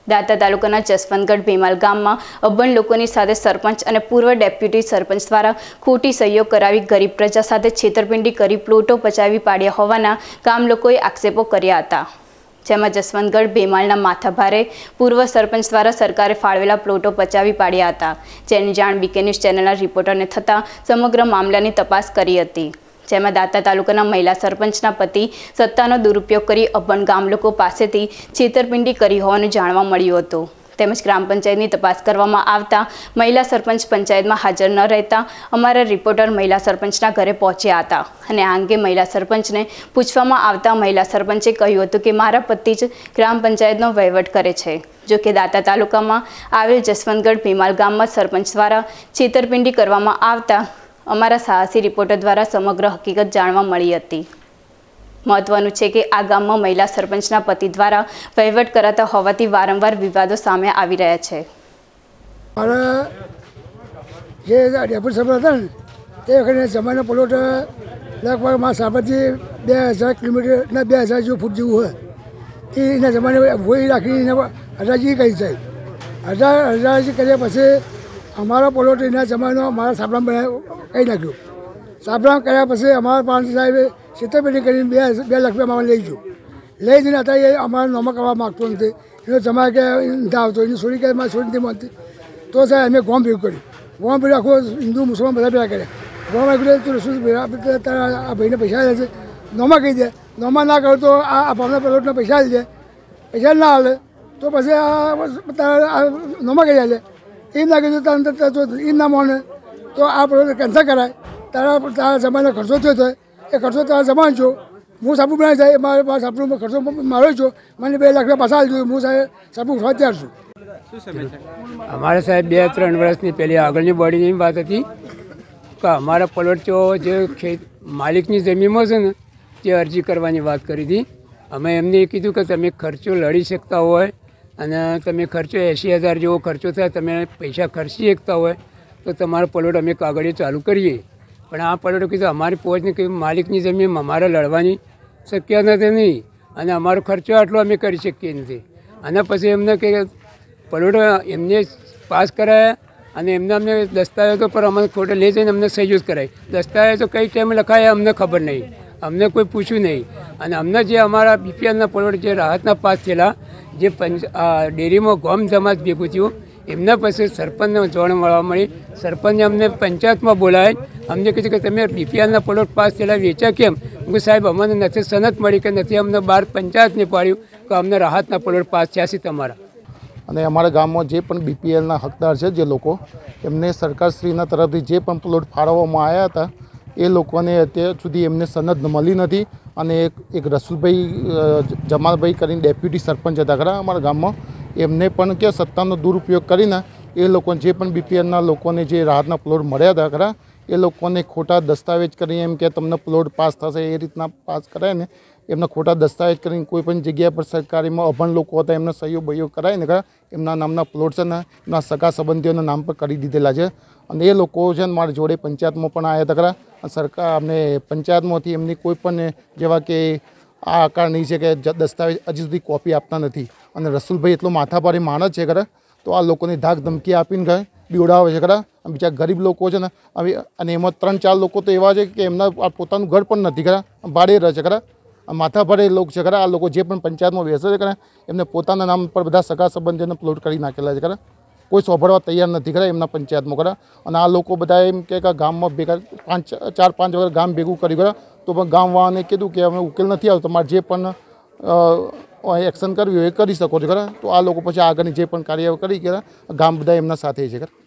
દાતા તાલુકાના જસવંતગઢ ભેમાલ ગામમાં અભણ લોકોની સાથે સરપંચ અને પૂર્વ ડેપ્યુટી સરપંચ દ્વારા ખોટી સહયોગ કરાવી ગરીબ પ્રજા સાથે છેતરપિંડી કરી પ્લોટો પચાવી પાડ્યા હોવાના ગામ લોકોએ આક્ષેપો કર્યા હતા। જેમાં જસવંતગઢ ભેમાલના માથાભારે પૂર્વ સરપંચ દ્વારા સરકારે ફાળવેલા પ્લોટો પચાવી પાડ્યા હતા, જેની જાણ બીકે ન્યૂઝ ચેનલના રિપોર્ટરને થતાં સમગ્ર મામલાની તપાસ કરી હતી। જેમાં દાતા તાલુકાના મહિલા સરપંચના પતિ સત્તાનો દુરુપયોગ કરી અભણ ગામ લોકો પાસેથી છેતરપિંડી કરી હોવાનું જાણવા મળ્યું હતું। તેમજ ગ્રામ પંચાયતની તપાસ કરવામાં આવતા મહિલા સરપંચ પંચાયતમાં હાજર ન રહેતા અમારા રિપોર્ટર મહિલા સરપંચના ઘરે પહોંચ્યા હતા અને આ અંગે મહિલા સરપંચને પૂછવામાં આવતા મહિલા સરપંચે કહ્યું હતું કે મારા પતિ જ ગ્રામ પંચાયતનો વહીવટ કરે છે। જો કે દાતા તાલુકામાં આવેલ જસવંતગઢ ભેમાલ ગામમાં સરપંચ દ્વારા છેતરપિંડી કરવામાં આવતા અમારા સાહસી રિપોર્ટર દ્વારા સમગ્ર હકીકત જાણવા મળી હતી। મહત્વનું છે કે આ ગામમાં મહિલા સરપંચના પતિ દ્વારા વહીવટ કરાતા હોવાથી વારંવાર વિવાદો સામે આવી રહ્યા છે। મારા જે ડેપ્યુટી સરપંચ હતા ને તે વખતે જમાનો પ્લોટ લગભગ મારા સાબરથી 2000 કિલોમીટર ને 2000 જેવું ફૂટ જેવું હોય એના જમાને ભોઈ રાખીને હરાજી કરી છે। હરાજી કર્યા પછી અમારો પ્લોટ એના જમાનો મારા સાબરામાં કહી નાખ્યો। સાબરામ કર્યા પછી અમારા પાંચ સાહેબે છેતરપિંડી કરીને 2 લાખ રૂપિયા લઈ ગયો। લઈ જઈને અત્યારે અમારા નોમાં કરવા માગતો નથી, એનો જમા કે નથી આવતો, એની છોડી કે મારી છોડી નથી માનતી। તો સાહેબ અમે ગોમ ભેગું કર્યું, ગોમ ભેગું આખો હિન્દુ મુસલમાન બધા ભેગા કર્યા। ગોમ ભેગું તું શું આ ભાઈને પૈસા લે છે, નોમાં કહી દે, નોમાં ના કરું તો આ ભાવના પ્લોટના પૈસા લઈ દે, પૈસા ના હાલે તો પછી આ નોમાં કહી હાલે, એ ના કીધું એ ના માને તો આ પ્લોટ કેન્સલ કરાય। તારા જમાનો ખર્ચો થયો હતો એ ખર્ચો તારા જમાન છો, હું સાબુ બનાવી જાય મારે સાબુમાં ખર્ચો મારો છો, મને 2 લાખ રૂપિયા પાછા આપજો, હું સાહેબ સાબુ ઉઠવા તૈયાર છું। અમારે સાહેબ 2-3 વર્ષની પહેલી આગળની બોડીની વાત હતી કે અમારા પ્લોટ જે માલિકની જમીનમાં છે ને તે અરજી કરવાની વાત કરી હતી। અમે એમને કીધું કે તમે ખર્ચો લડી શકતા હોય અને તમે ખર્ચો 80,000 જેવો ખર્ચો થાય, તમે પૈસા ખર્ચી શકતા હોય તો તમારો પ્લોટ અમે કાગળિયો ચાલુ કરીએ। પણ આ પ્લોટ કીધું અમારી પહોંચની કે માલિકની જમીન અમારે લડવાની શક્ય નથી નહીં અને અમારો ખર્ચો આટલો અમે કરી શકીએ નથી। અને પછી એમને કે પ્લોટ એમને પાસ કરાયા અને એમને અમને દસ્તાવેજો પર અમને ખોટે લઈ જઈને અમને સહી કરાવી। દસ્તાવેજો કઈ ટાઈમે લખાયા અમને ખબર નહીં, અમને કોઈ પૂછ્યું નહીં। અને અમને જે અમારા બીપીએલના પ્લોટ જે રાહતના પાસ થયેલા જે ડેરીમાં ગોમ જમાત ભેગું થયું એમના પછી સરપંચને જાણ મળવા મળી। સરપંચને અમને પંચાયતમાં બોલાવી, અમને કીધું કે તમે બીપીએલના પ્લોટ પાસ થયેલા વેચ્યા કેમ? કે સાહેબ અમને નથી સનદ મળી કે નથી અમને બહાર પંચાયતને પાડ્યું કે અમને રાહતના પ્લોટ પાસ થયા છે તમારા। અને અમારા ગામમાં જે પણ બીપીએલના હકદાર છે જે લોકો, એમને સરકારશ્રીના તરફથી જે પણ પ્લોટ ફાળવવામાં આવ્યા હતા એ લોકોને અત્યાર સુધી એમને સનદ મળી નથી। અને એક રસુલભાઈ જમાલભાઈ કરીને ડેપ્યુટી સરપંચ હતા ખરા અમારા ગામમાં, એમને પણ કે સત્તાનો દુરુપયોગ કરીને એ લોકો જે પણ બીપીએલના લોકોને જે રાહતના પ્લોટ મળ્યા હતા ખરા એ લોકોને ખોટા દસ્તાવેજ કરીને એમ કે તમને પ્લોટ પાસ થશે એ રીતના પાસ કરાય ને એમના ખોટા દસ્તાવેજ કરીને કોઈ પણ જગ્યા પર સરકારીમાં અભણ લોકો હતા એમને સહયોગ બહયોગ કરાય ને ખરા એમના નામના પ્લોટ છે ને એમના સગા સંબંધીઓના નામ પર કરી દીધેલા છે। અને એ લોકો છે ને મારી જોડે પંચાયતમાં પણ આવ્યા હતા ખરા, સરકાર અમને પંચાયતમાંથી એમની કોઈ પણ જેવા કે આ આકારની છે કે દસ્તાવેજ હજી સુધી કોપી આપતા નથી। અને રસુલભાઈ એટલો માથાભારે માણસ છે ખરા તો આ લોકોને ધાક ધમકી આપીને ગયા બીવડાવે છે ખરા। બીજા ગરીબ લોકો છે ને અને એમાં 3-4 લોકો તો એવા છે કે એમના પોતાનું ઘર પણ નથી ખરા, ભાડે રહે છે ખરા, માથાભારે લોકો છે ખરા। આ લોકો જે પણ પંચાયતમાં બેસે છે ખરા એમને પોતાના નામ પર બધા સગા સંબંધીઓને પ્લોટ કરી નાખેલા છે ખરા, કોઈ સાંભળવા તૈયાર નથી ખરા એમના પંચાયતમાં ખરા। અને આ લોકો બધા એમ કે ગામમાં ભેગા 4-5 વખત ગામ ભેગું કર્યું ખરા તો પણ ગામવાળાને કીધું કે અમે ઉકેલ નથી આવતો, તમારે જે પણ એક્શન કરવી હોય એ કરી શકો છો ખરા। તો આ લોકો પછી આગળની જે પણ કાર્ય કરી ખરા ગામ બધા એમના સાથે છે ખરા।